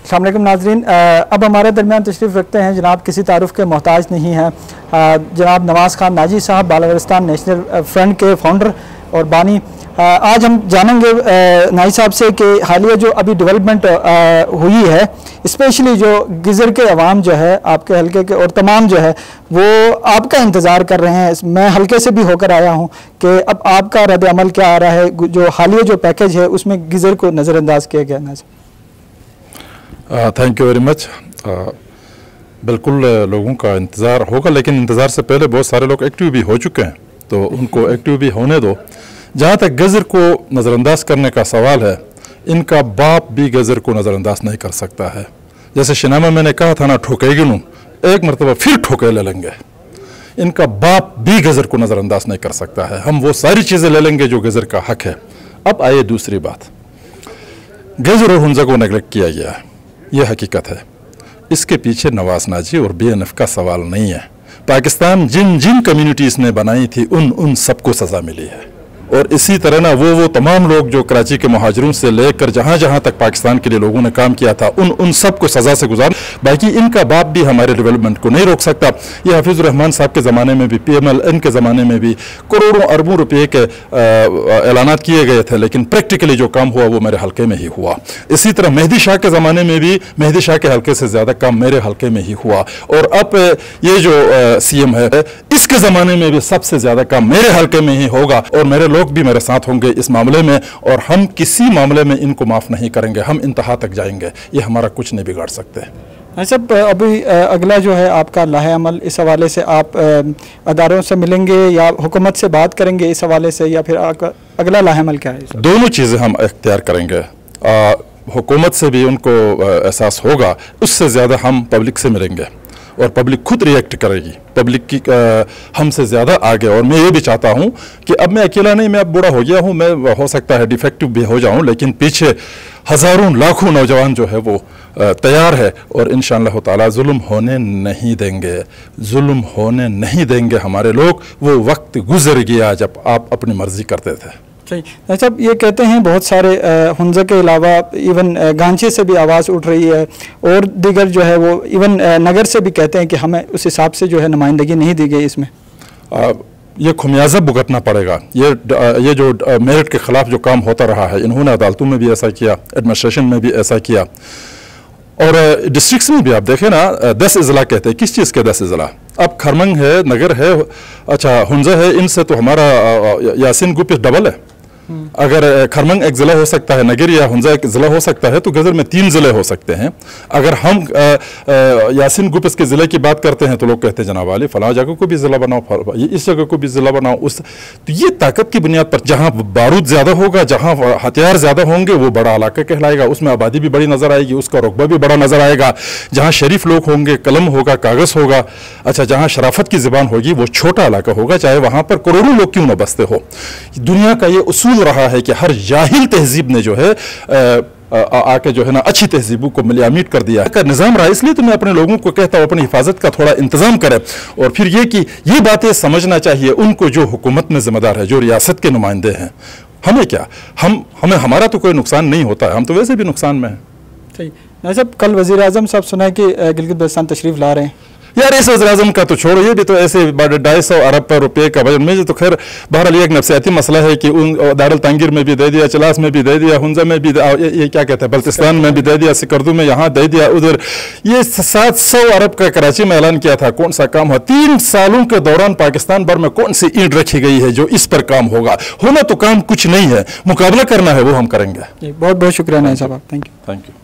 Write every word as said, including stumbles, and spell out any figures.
अस्सलाम वालेकुम नाज़रीन, अब हमारे दरमियान तशरीफ़ रखते हैं जनाब किसी तारुफ के मोहताज नहीं हैं, जनाब नवाज़ खान नाजी साहब, बालूचिस्तान नेशनल फ्रंट के फाउंडर और बानी। आज हम जानेंगे नाजी साहब से कि हालिया जो अभी डेवलपमेंट हुई है, स्पेशली जो गिज़र के अवाम जो है आपके हल्के के और तमाम जो है वो आपका इंतज़ार कर रहे हैं। मैं हल्के से भी होकर आया हूँ कि अब आपका रद्द अमल क्या आ रहा है, जो हालिया जो पैकेज है उसमें गिज़र को नज़रअंदाज किया गया। Naji thank you very much. बिल्कुल लोगों का इंतज़ार होगा, लेकिन इंतज़ार से पहले बहुत सारे लोग एक्टिव भी हो चुके हैं, तो उनको एक्टिव भी होने दो। जहाँ तक गज़र को नज़रअंदाज करने का सवाल है, इनका बाप भी गज़र को नज़रअंदाज नहीं कर सकता है। जैसे शिनामा मैंने कहा था ना, ठोकेगी नू एक मरतबा फिर ठोके ले लेंगे। इनका बाप भी गज़र को नज़रअंदाज नहीं कर सकता है। हम वो सारी चीज़ें ले लेंगे जो गज़र का हक है। अब आइए दूसरी बात, गज़र और हुंजा को नेगलेक्ट किया गया है, यह हकीकत है। इसके पीछे नवाज नाजी और बी एन एफ का सवाल नहीं है। पाकिस्तान जिन जिन कम्युनिटीज़ ने बनाई थी उन उन सबको सज़ा मिली है, और इसी तरह ना वो वो तमाम लोग जो कराची के मुहाजिरों से लेकर जहाँ जहाँ तक पाकिस्तान के लिए लोगों ने काम किया था उन उन सबको सज़ा से गुजार। बाकी इनका बाप भी हमारे डेवलपमेंट को नहीं रोक सकता। ये हफीज़ुर रहमान साहब के ज़माने में भी, पी एम एल एन के ज़माने में भी करोड़ों अरबों रुपये के ऐलानात किए गए थे, लेकिन प्रैक्टिकली जो काम हुआ वो मेरे हल्के में ही हुआ। इसी तरह मेहदी शाह के ज़माने में भी मेहदी शाह के हल्के से ज़्यादा काम मेरे हल्के में ही हुआ, और अब ये जो सी एम है इसके ज़माने में भी सबसे ज़्यादा काम मेरे हल्के में ही होगा, और मेरे लोग भी मेरे साथ होंगे इस मामले में, और हम किसी मामले में इनको माफ़ नहीं करेंगे। हम इंतहा तक जाएंगे, ये हमारा कुछ नहीं बिगाड़ सकते। अच्छा, अभी अगला जो है आपका लाहे अमल, इस हवाले से आप अदारों से मिलेंगे या हुकूमत से बात करेंगे इस हवाले से, या फिर अगला लाहे अमल क्या है? दोनों चीज़ें हम इख्तियार करेंगे। हुकूमत से भी उनको एहसास होगा, उससे ज़्यादा हम पब्लिक से मिलेंगे और पब्लिक खुद रिएक्ट करेगी। पब्लिक की हमसे ज़्यादा आगे, और मैं ये भी चाहता हूँ कि अब मैं अकेला नहीं, मैं अब बूढ़ा हो गया हूँ, मैं हो सकता है डिफेक्टिव भी हो जाऊँ, लेकिन पीछे हज़ारों लाखों नौजवान जो है वो तैयार है, और इंशाअल्लाह ताला जुल्म होने नहीं देंगे। जुल्म होने नहीं देंगे हमारे लोग। वो वक्त गुजर गया जब आप अपनी मर्जी करते थे। अच्छा, ये कहते हैं बहुत सारे हुंजा के अलावा इवन गांचे से भी आवाज़ उठ रही है, और दीगर जो है वो इवन नगर से भी कहते हैं कि हमें उस हिसाब से जो है नुमाइंदगी नहीं दी गई इसमें। आ, ये खुमियाजा भुगतना पड़ेगा। ये ये जो मेरिट के ख़िलाफ़ जो काम होता रहा है, इन्होंने अदालतों में भी ऐसा किया, एडमिनिस्ट्रेशन में भी ऐसा किया, और डिस्ट्रिक्ट्स में भी आप देखें ना, दस अजला कहते हैं। किस चीज़ के दस अजला? अब खरमंग है, नगर है, अच्छा हुंजा है, इनसे तो हमारा यासीन गुप डबल है। अगर खरमंग एक ज़िला हो सकता है, नगर या हुंजा एक ज़िला हो सकता है, तो गज़र में तीन ज़िले हो सकते हैं। अगर हम आ, आ, यासीन गुप्स के ज़िले की बात करते हैं तो लोग कहते हैं जनाब वाली फलां जगह को भी ज़िला बनाओ, इस जगह को भी ज़िला बनाओ। उस तो ये ताकत की बुनियाद पर जहाँ बारूद ज़्यादा होगा, जहाँ हथियार ज़्यादा होंगे, वो बड़ा इलाका कहलाएगा, उसमें आबादी भी बड़ी नज़र आएगी, उसका रुतबा भी बड़ा नज़र आएगा। जहाँ शरीफ लोग होंगे, कलम होगा, कागज़ होगा, अच्छा जहाँ शराफत की ज़बान होगी, वो छोटा इलाका होगा, चाहे वहाँ पर करोड़ों लोग क्यों न बसते हो। दुनिया का ये उसूल रहा है कि हर जाहिल तहजीब ने जो है आके जो है ना अच्छी तहजीबों को मिलामीट कर दिया है। निज़ाम रहा, इसलिए तो मैं अपने लोगों को कहता हूँ अपनी हिफाजत का थोड़ा इंतजाम करें, और फिर ये कि ये बातें समझना चाहिए उनको जो हुकूमत में जिम्मेदार है, जो रियासत के नुमाइंदे हैं। हमें क्या, हम हमें हमारा तो कोई नुकसान नहीं होता है, हम तो वैसे भी नुकसान में हैं। सही साहब, कल वज़ीर आज़म साहब सुना है कि गिलगित बल्तिस्तान तशरीफ़ ला रहे हैं। यार इस वज़ीर आज़म का तो छोड़ो, ये भी तो ऐसे ढाई सौ अरब पर रुपये का बजट में, तो खैर बहरहाल ये एक नफसियाती मसला है कि उन दारुल तंगीर में भी दे दिया, चलास में भी दे दिया, हुंजा में भी, ये, ये क्या कहते हैं, बल्तिस्तान में भी दे दिया, सिकरदू में यहाँ दे दिया, उधर ये सात सौ अरब का कराची में ऐलान किया था। कौन सा काम हुआ? तीन सालों के दौरान पाकिस्तान भर में कौन सी ईंट रखी गई है जो इस पर काम होगा? होना तो काम कुछ नहीं है, मुकाबला करना है, वो हम करेंगे। बहुत बहुत शुक्रिया नाज़िर साहब, थैंक यू। Thank you.